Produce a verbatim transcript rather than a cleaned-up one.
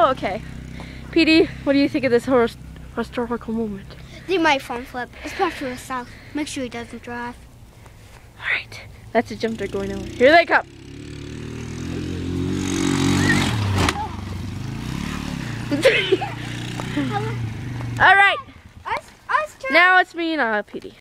Oh, okay. P D, what do you think of this horse historical moment? They might front flip, especially the south. Make sure he doesn't drive. All right, that's a jump they're going over. Here they come. All right. Us, us turn. Now it's me and uh, P D.